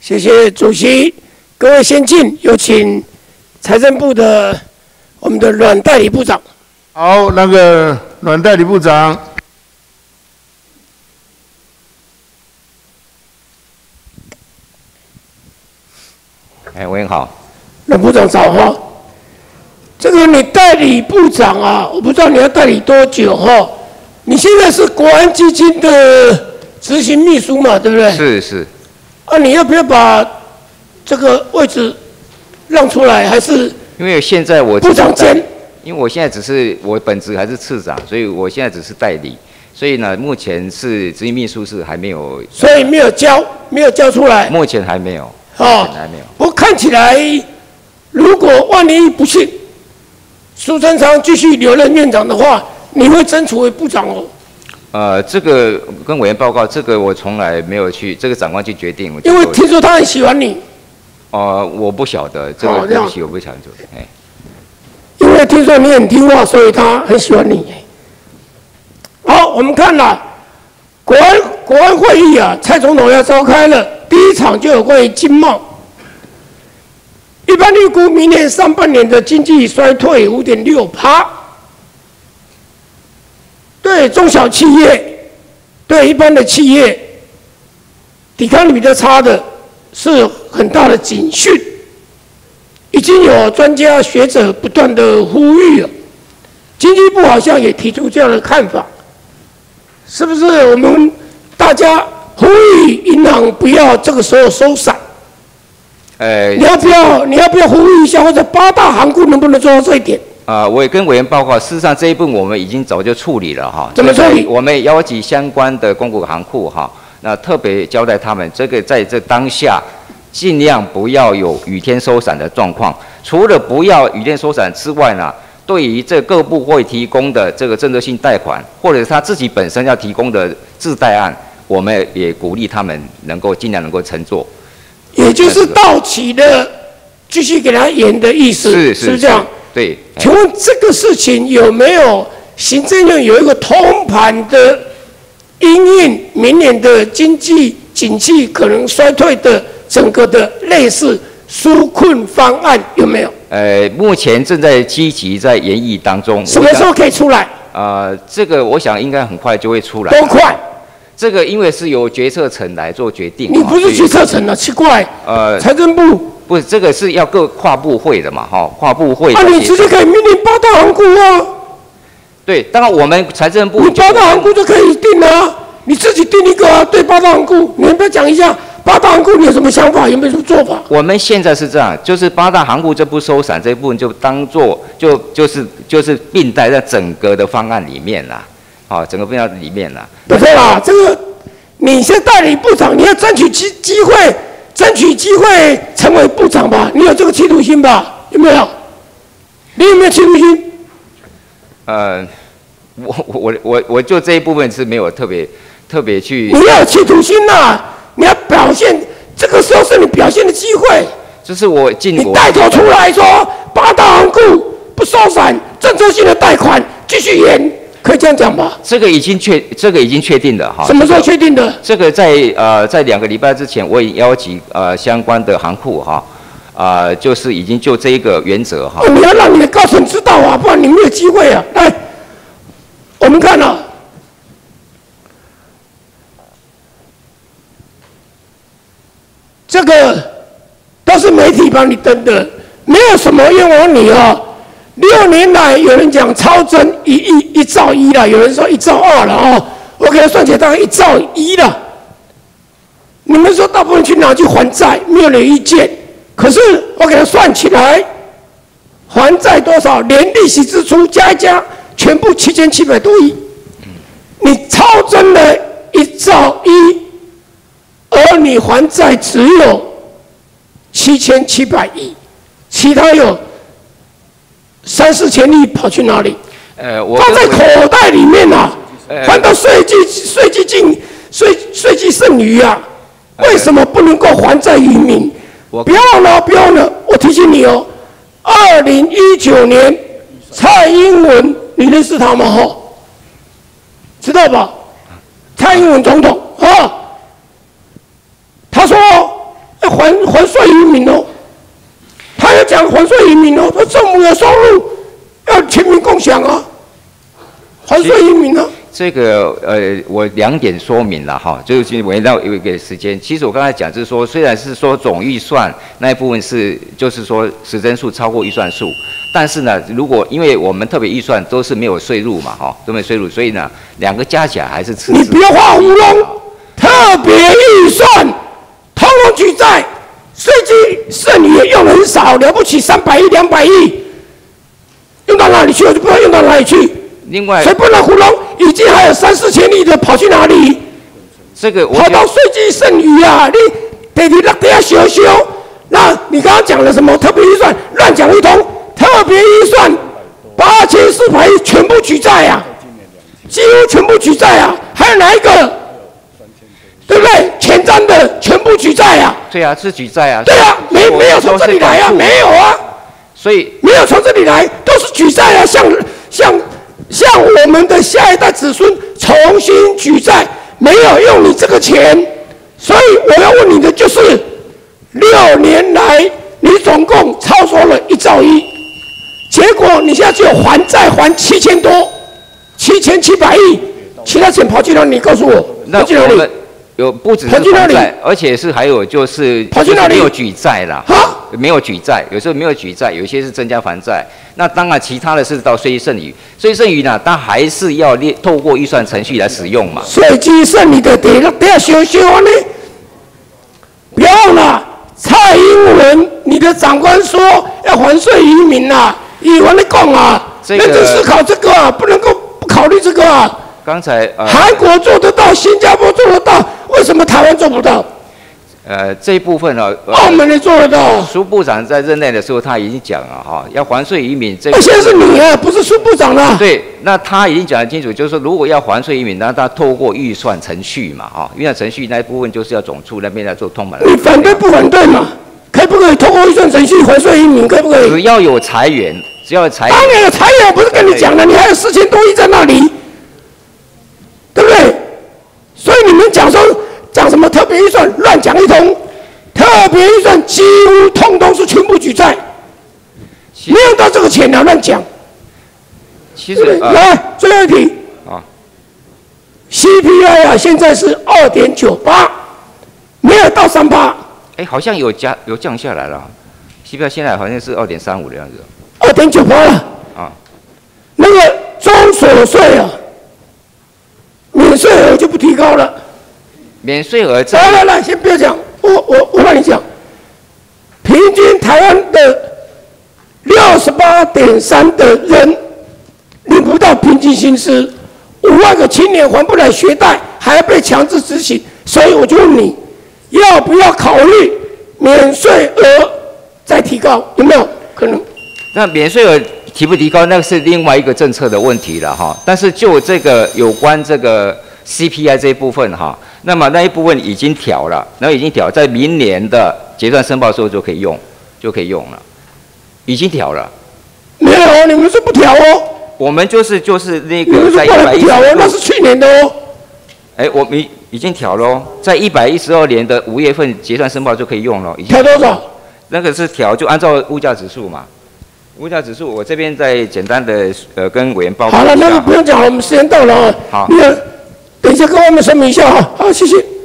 谢谢主席，各位先进，有请财政部的我们的阮代理部长。 好，那个阮代理部长。 委员好。 阮部长早哈。这个你代理部长啊，我不知道你要代理多久哈。你现在是国安基金的执行秘书嘛，对不对？ 是。 啊，你要不要把这个位置让出来？还是因为现在我部长兼， 因为我现在只是我本职还是次长，所以我现在只是代理，所以呢，目前是执行秘书是还没有， 所以没有交出来。 目前还没有。 哦， 还没有。 不过看起来，如果万一不幸，苏贞昌继续留任院长的话，你会争取为部长哦。 这个跟委员报告，这个我从来没有去，这个长官去决定。 因为听说他很喜欢你。 我不晓得这个东西，我不晓得。 因为听说你很听话，所以他很喜欢你。好，我们看了国安会议啊，蔡总统要召开了，第一场就有关于经贸。一般预估明年上半年的经济衰退5.6%，对中小企业、对一般的企业，抵抗力比较差的，是很大的警讯。已经有专家学者不断的呼吁了，经济部好像也提出这样的看法，是不是？我们大家呼吁银行不要这个时候收伞。你要不要呼吁一下，或者8大行库能不能做到这一点？ 我也跟委员报告，事实上这一部分我们已经早就处理了哈。 怎么处理？ 我们邀集相关的公股行库哈，那特别交代他们，这个在这当下，尽量不要有雨天收伞的状况。除了不要雨天收伞之外呢，对于这各部会提供的这个政策性贷款，或者是他自己本身要提供的自贷案，我们也鼓励他们尽量能够承做。 也就是到期的继续给他延的意思，是不是这样？ 对。 请问这个事情有没有行政院有一个通盘的因应明年的经济景气可能衰退的整个的类似纾困方案有没有？ 目前正在积极在研议当中。 什么时候可以出来？ 这个我想应该很快就会出来。 多快？ 这个因为是由决策层来做决定。 你不是决策层啊？奇怪。财政部。 不是，这个是要各跨部会的嘛，哈，跨部会。 你直接可以命令8大行库啊。 对，当然我们财政部。 你8大行库就可以定啊，你自己定一个啊，对8大行库，你要不要讲一下8大行库你有什么想法，有没有什么做法？ 我们现在是这样，就是8大行库这不收伞这一部分就当做就是并带在整个的方案里面啦。整个分项里面啦。 不对啦，这个你是代理部长，你要争取机会成为部长吧？你有这个企图心吧？有没有？你有没有企图心？ 我就这一部分是没有特别去。 你要有企图心呐！你要表现，这个时候是你表现的机会。 就是我你带头出来说8大行库不收伞，政策性的贷款继续延。可以这样讲吧？这个已经确定了哈。 什么时候确定的？ 这个在2个礼拜之前，我已邀集相关的行库哈，就是已经就这一个原则哈。 你要让你的高层知道啊，不然你没有机会啊。来，我们看了，这个都是媒体帮你登的，没有什么冤枉你啊。6年来，有人讲超增1兆1了，有人说1兆2了哦。我给他算起来大概1兆1了。你们说大部分去哪去还债？没有人意见。可是我给他算起来，还债多少？连利息支出加一加，全部7700多亿。你超增了1兆1，而你还债只有7700亿，其他有3、4千亿跑去哪里？放在口袋里面啊，还到税基剩余啊，为什么不能够还债于民？不要忘了，我提醒你哦，2019年蔡英文，你认识他吗？知道吧？蔡英文总统啊，他说要还民哦，他要讲还税移民哦，说政府的收入要全民共享啊，还税移民啊。 这个我2点说明了哈，就是围绕有一个时间。其实我刚才讲就是说，虽然是说总预算那一部分是就是说实增数超过预算数，但是呢，如果因为我们特别预算都是没有税入嘛哈，都没有税入，所以呢2个加起来还是赤字。 你不要画胡弄，特别预算通通举债，税基剩余也用得很少，了不起300亿、200亿，用到哪里去我就不知道用到哪里去。 另外， 所以不能糊弄，已经还有3、4千亿的跑去哪里？ 这个跑到税基剩余啊！你得那得要修修。那你刚刚讲了什么特别预算？乱讲一通。特别预算8400亿全部举债啊，几乎全部举债啊。还有哪一个？对不对？前瞻的全部举债啊。 对啊，是举债啊。 对啊，没有从这里来啊，没有啊。 所以没有从这里来，都是举债啊，像我们的下一代子孙重新举债，没有用你这个钱，所以我要问你的就是，6年来你总共超收了1兆1，结果你现在只有还债还7000多，7700亿，其他钱跑去哪里？你告诉我，跑去哪里？ 有不只是还债，而且是还有就是跑去哪里？ 没有举债啦， 哈， 没有举债，有时候没有举债，有一些是增加还债。那当然，其他的是到税基剩余，税基剩余呢，它还是要透过预算程序来使用嘛。 税基剩余的得要修修呢，不要忘了，蔡英文你的长官说要还税移民啊，以完了讲啊，认真思考这个啊，不能够不考虑这个啊。 刚才韩国做得到，新加坡做得到，为什么台湾做不到？ 这一部分呢， 澳门也做得到。 苏部长在任内的时候，他已经讲了哈，要还税移民这个。 现在是你啊，不是苏部长了。 对，那他已经讲得清楚，就是说，如果要还税移民，那他透过预算程序嘛，哈，预算程序那一部分就是要总处那边来做通盘。 你反对不反对嘛？可不可以透过预算程序还税移民？可不可以？ 只要有裁员，只要有裁员。 当然有裁员，不是跟你讲了，你还有4000多亿在那里。对不对？所以你们讲什么特别预算，乱讲一通。特别预算几乎通通是全部举债，没有到这个钱了，乱讲。 其实来最后一题啊 ，CPI 啊，现在是2.98%，没有到3%。 哎，好像有降下来了 ，CPI 现在好像是2.35的样子。 2.98%了啊，那个中所税啊。免税额就不提高了， 免税额来，先不要讲，我让你讲，平均台湾的68.3的人领不到平均薪资，5万个青年还不了学贷，还要被强制执行，所以我就问你，要不要考虑免税额再提高？有没有可能？ 那免税额提不提高，那是另外一个政策的问题了哈。但是就这个有关这个 CPI 这一部分哈，那么那一部分已经调了，然后已经调，在明年的结算申报时候就可以用了，已经调了。 没有，你们是不调哦。 我们就是那个在 110调哦，那是去年的哦。 哎，我们已经调了哦，在112年的5月份结算申报就可以用了。 调多少？ 那个是调，就按照物价指数嘛。物价指数，我这边再简单的跟委员报告。 好了，那个不用讲了，我们时间到了啊。 好， 你等一下跟我们说明一下哈。好，谢谢。